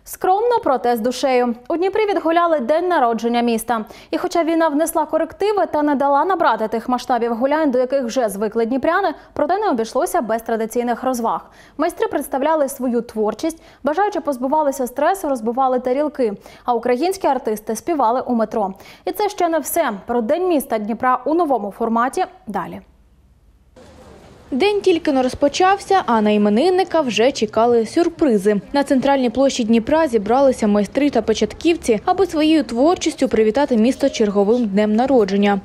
Скромно, проте з душею. У Дніпрі відгуляли день народження міста. І хоча війна внесла корективи та не дала набрати тих масштабів гулянь, до яких вже звикли дніпряни, проте не обійшлося без традиційних розваг. Майстри представляли свою творчість, бажаючи позбувалися стресу, розбивали тарілки. А українські артисти співали у метро. І це ще не все. Про День міста Дніпра у новому форматі далі. День тільки-но розпочався, а на іменинника вже чекали сюрпризи. На центральній площі Дніпра зібралися майстри та початківці, аби своєю творчістю привітати місто черговим днем народження.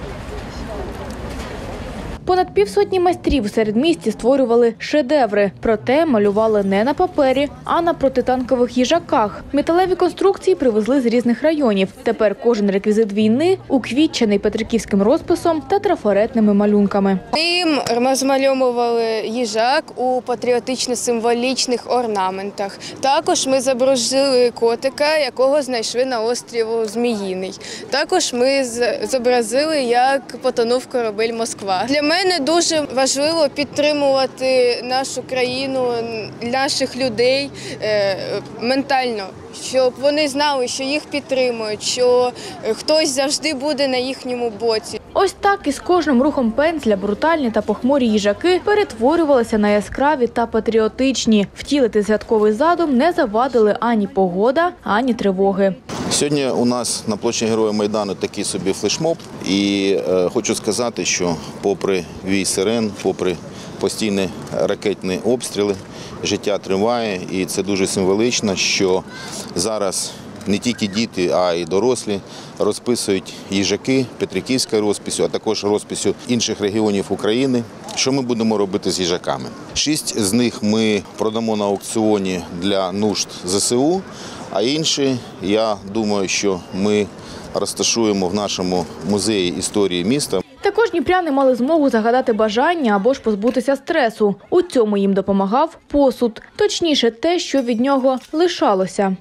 Понад півсотні майстрів у середмісті створювали шедеври. Проте малювали не на папері, а на протитанкових їжаках. Металеві конструкції привезли з різних районів. Тепер кожен реквізит війни уквітчений петриківським розписом та трафаретними малюнками. Ми розмальовували їжак у патріотично-символічних орнаментах. Також ми зобразили котика, якого знайшли на острові Зміїний. Також ми зобразили, як потонув корабель «Москва». Для мене дуже важливо підтримувати нашу країну, наших людей ментально, щоб вони знали, що їх підтримують, що хтось завжди буде на їхньому боці. Ось так із кожним рухом пензля брутальні та похмурі їжаки перетворювалися на яскраві та патріотичні. Втілити святковий задум не завадили ані погода, ані тривоги. Сьогодні у нас на площі Героїв Майдану такий собі флешмоб. І хочу сказати, що попри вій сирен, попри постійні ракетні обстріли, життя триває. І це дуже символічно, що зараз не тільки діти, а й дорослі розписують їжаки петриківською розписю, а також розписю інших регіонів України. Що ми будемо робити з їжаками? 6 з них ми продамо на аукціоні для нужд ЗСУ, а інші, я думаю, що ми розташуємо в нашому музеї історії міста. Також дніпряни мали змогу загадати бажання або ж позбутися стресу. У цьому їм допомагав посуд, точніше те, що від нього лишалося.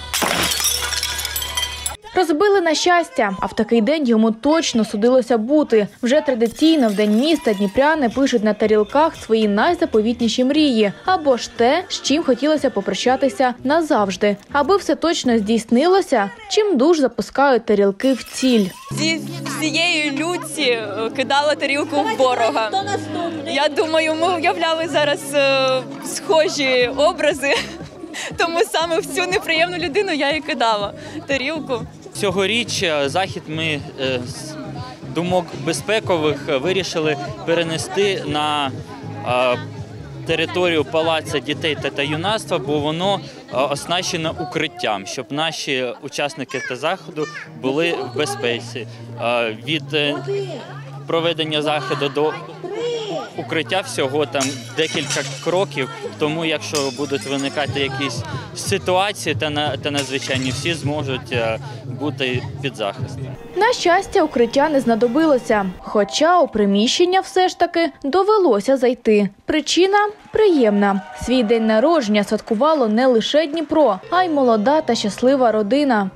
Розбили на щастя, а в такий день йому точно судилося бути. Вже традиційно в День міста дніпряни пишуть на тарілках свої найзаповітніші мрії. Або ж те, з чим хотілося попрощатися назавжди. Аби все точно здійснилося, чимдуж запускають тарілки в ціль. Зі всієї люті кидала тарілку в ворога. Я думаю, ми уявляли зараз схожі образи. Тому саме в цю неприємну людину я і кидала тарілку. Цьогоріч захід ми з думок безпекових вирішили перенести на територію Палацу дітей та юнацтва, бо воно оснащено укриттям, щоб наші учасники та заходу були в безпеці. Від проведення заходу до укриття всього там декілька кроків, тому якщо будуть виникати якісь ситуації та надзвичайні, всі зможуть бути під захистом. На щастя, укриття не знадобилося, хоча у приміщення все ж таки довелося зайти. Причина приємна. Свій день народження святкувало не лише Дніпро, а й молода та щаслива родина.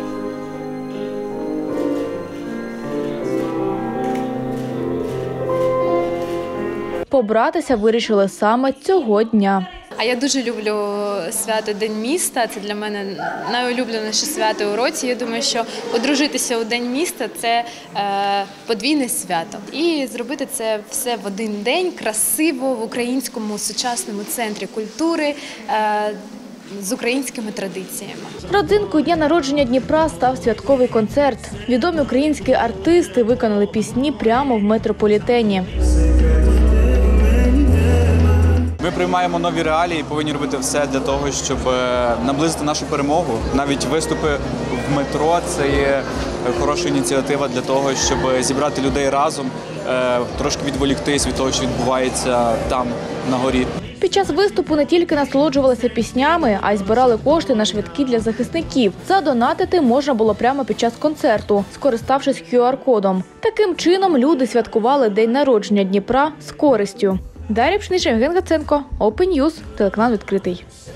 Побратися вирішили саме цього дня. А я дуже люблю свято День міста. Це для мене найулюбленіше свято у році. Я думаю, що одружитися у День міста – це подвійне свято. І зробити це все в один день, красиво, в українському сучасному центрі культури, з українськими традиціями. Родзинкою дня народження Дніпра став святковий концерт. Відомі українські артисти виконали пісні прямо в метрополітені. Ми приймаємо нові реалії і повинні робити все для того, щоб наблизити нашу перемогу. Навіть виступи в метро – це є хороша ініціатива для того, щоб зібрати людей разом, трошки відволіктись від того, що відбувається там, на горі. Під час виступу не тільки насолоджувалися піснями, а й збирали кошти на швидкі для захисників. Задонатити можна було прямо під час концерту, скориставшись QR-кодом. Таким чином люди святкували День народження Дніпра з користю. Дар'я Пшенична, Євген Гаценко, Open News, телеканал «Відкритий».